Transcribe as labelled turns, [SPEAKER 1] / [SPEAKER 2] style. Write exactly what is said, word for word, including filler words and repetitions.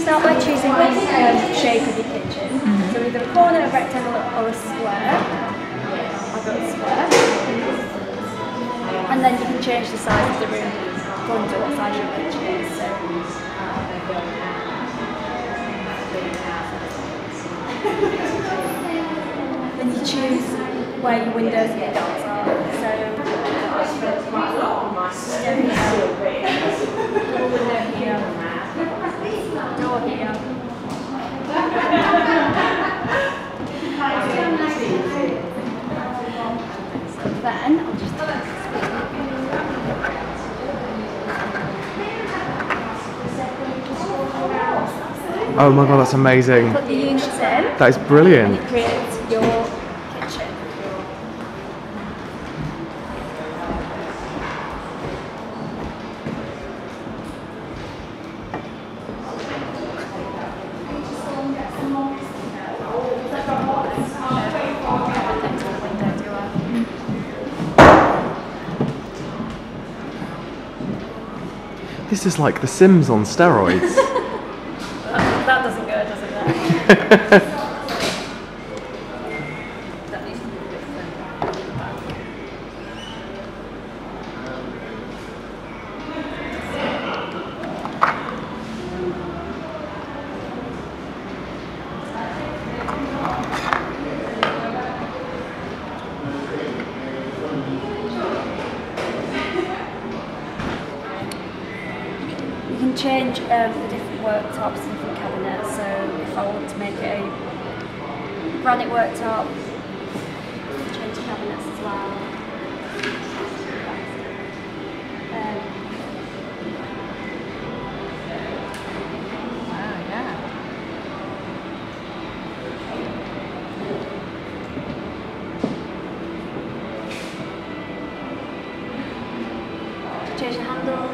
[SPEAKER 1] start by choosing the um, shape of your kitchen. Mm-hmm. So either a corner, a rectangle, or a square. I've got a square. And then you can change the size of the room according to what size your kitchen is. So. Then you choose where your windows and your doors are. So, window here, door here. So then I'll just
[SPEAKER 2] Oh my god, that's amazing.
[SPEAKER 1] Put the units in.
[SPEAKER 2] That is brilliant.
[SPEAKER 1] And it creates your kitchen.
[SPEAKER 2] This is like The Sims on steroids.
[SPEAKER 1] That doesn't go, does it? That needs to be a bit You can change um, the different worktops and different cabinets. So if I want to make it a granite worktop, change the cabinets as well. Um,
[SPEAKER 3] Wow, yeah.
[SPEAKER 1] change the handles.